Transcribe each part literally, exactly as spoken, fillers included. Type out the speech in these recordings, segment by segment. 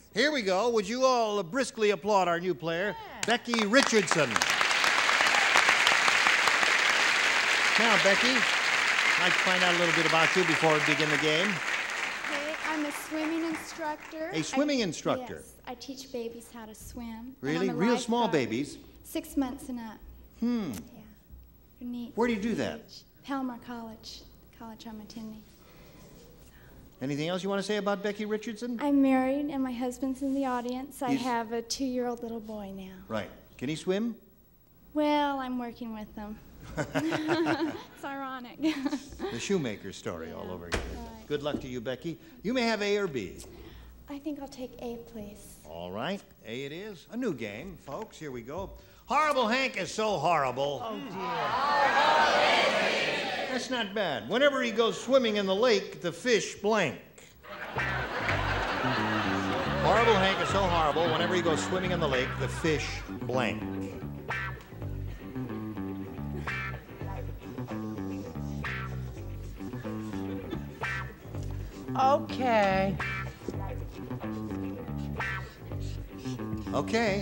Here we go. Would you all briskly applaud our new player, yeah. Becky Richardson. Now, Becky, I'd like to find out a little bit about you before we begin the game. Okay, I'm a swimming instructor. A swimming I, instructor? Yes, I teach babies how to swim. Really? Real small babies? Six months and up. Hmm. Yeah, pretty neat. Where do you do that? Palomar College, college I'm attending. Anything else you want to say about Becky Richardson? I'm married, and my husband's in the audience. I He's... have a two-year-old little boy now. Right. Can he swim? Well, I'm working with him. It's ironic. The shoemaker story yeah. all over again. Right. Good luck to you, Becky. You may have A or B. I think I'll take A, please. All right. A it is. A new game, folks. Here we go. Horrible Hank is so horrible. Oh, dear. That's not bad. Whenever he goes swimming in the lake, the fish blank. Horrible Hank is so horrible. Whenever he goes swimming in the lake, the fish blank. Okay. Okay.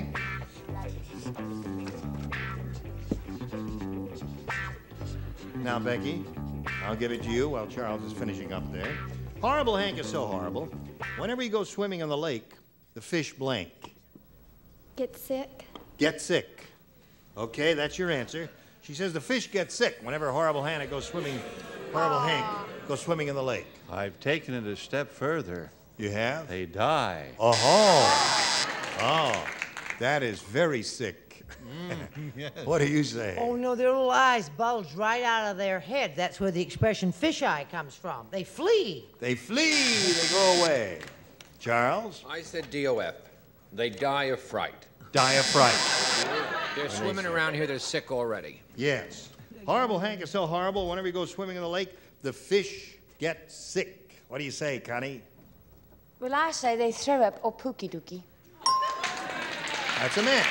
Now, Becky, I'll give it to you while Charles is finishing up there. Horrible Hank is so horrible. Whenever he goes swimming in the lake, the fish blank. Get sick? Get sick. Okay, that's your answer. She says the fish get sick whenever Horrible Hank goes swimming. Horrible Hank goes swimming in the lake. I've taken it a step further. You have? They die. Oh, oh, that is very sick. Mm, yes. What do you say? Oh, no, their little eyes bulge right out of their head. That's where the expression fish eye comes from. They flee. They flee. They go away. Charles? I said D O F. They die of fright. Die of fright. They're swimming around here. They're sick already. Yes. Horrible Hank is so horrible. Whenever he goes swimming in the lake, the fish get sick. What do you say, Connie? Well, I say they throw up or pookie dookie. That's a match.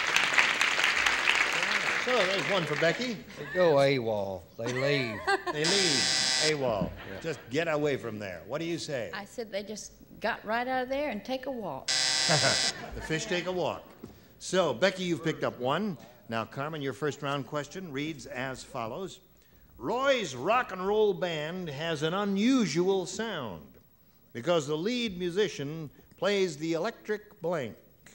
So there's one for Becky. They go AWOL. They leave. They leave. AWOL. Yeah. Just get away from there. What do you say? I said they just got right out of there and take a walk. The fish take a walk. So, Becky, you've picked up one. Now, Carmen, your first round question reads as follows. Roy's rock and roll band has an unusual sound because the lead musician plays the electric blank.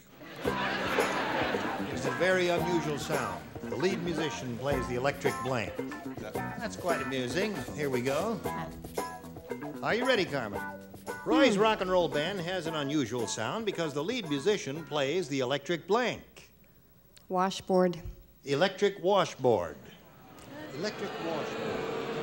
It's a very unusual sound. The lead musician plays the electric blank. That's quite amusing. Here we go. Are you ready, Carmen? Roy's rock and roll band has an unusual sound because the lead musician plays the electric blank. Washboard. Electric washboard. Electric washboard.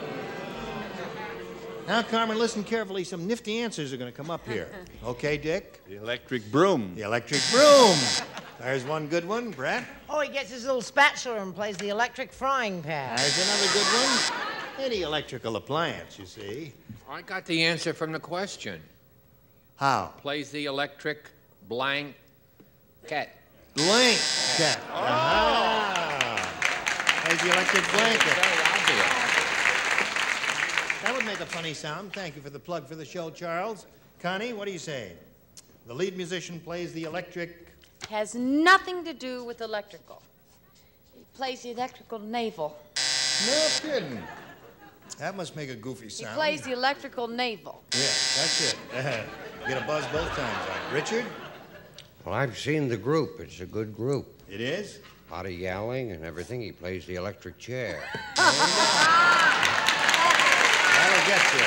Now, Carmen, listen carefully. Some nifty answers are going to come up here. Okay, Dick? The electric broom. The electric broom. There's one good one. Brett? Oh, he gets his little spatula and plays the electric frying pan. There's another good one. Any electrical appliance, you see. I got the answer from the question. How? Plays the electric blank cat. Blank cat. Oh. Ah. There's the electric blanket. That would make a funny sound. Thank you for the plug for the show, Charles. Connie, what do you say? The lead musician plays the electric... Has nothing to do with electrical. He plays the electrical navel. No kidding. That must make a goofy sound. He plays the electrical navel. Yeah, that's it. Get a buzz both times on it. Richard? Well, I've seen the group. It's a good group. It is? A lot of yelling and everything. He plays the electric chair. That'll get you.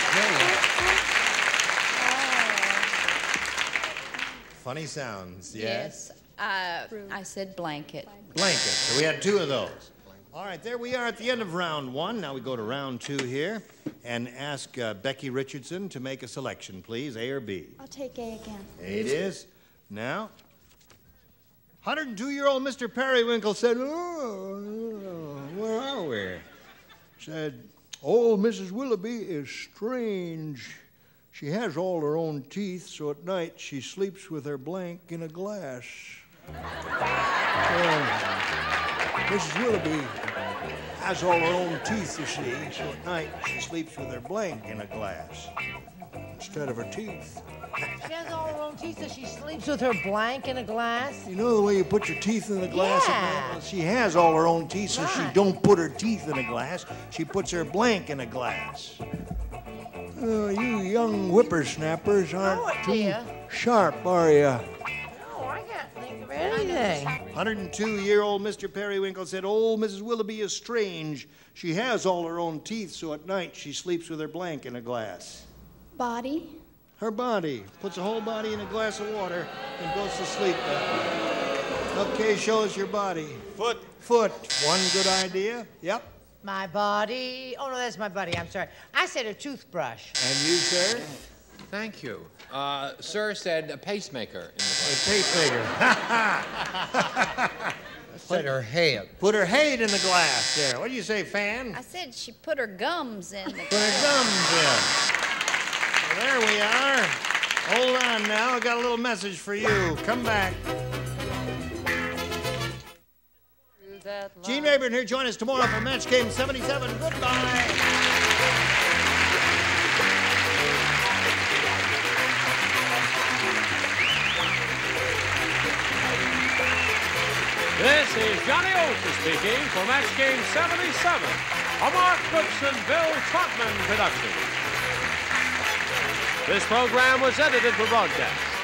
Funny sounds, yes? Yes. Uh, I said blanket. Blanket. So we had two of those. All right, there we are at the end of round one. Now we go to round two here and ask uh, Becky Richardson to make a selection, please. A or B? I'll take A again. A it is. Now, one hundred two-year-old Mister Periwinkle said, oh, where are we? Said, old Missus Willoughby is strange. She has all her own teeth, so at night she sleeps with her blank in a glass. Well, Missus Willoughby has all her own teeth, you see, so at night she sleeps with her blank in a glass instead of her teeth. She has all her own teeth that she sleeps with her blank in a glass? You know the way you put your teeth in the glass? Yeah. Well, she has all her own teeth, so she Right. don't put her teeth in a glass. She puts her blank in a glass. Oh, you young whippersnappers aren't Oh, too dear. sharp, are you? Oh, I can't think of anything. one hundred two-year-old Mister Periwinkle said, old Missus Willoughby is strange. She has all her own teeth, so at night she sleeps with her blank in a glass. Body. Her body. Puts the whole body in a glass of water and goes to sleep that way. Okay, show us your body. Foot. Foot. One good idea. Yep. My body. Oh, no, that's my buddy. I'm sorry. I said a toothbrush. And you, sir? Thank you. Uh, sir said a pacemaker in the A pacemaker. Said her head. Put her head in the glass there. What do you say, Fan? I said she put her gums in the Put her gums in. Well, there we are. Hold on now. I got a little message for you. Come back. Gene Rayburn here. Join us tomorrow for Match Game seventy-seven. Goodbye. This is Johnny Olson speaking for Match Game seventy-seven, a Mark Goodson, Bill Trotman production. This program was edited for broadcast.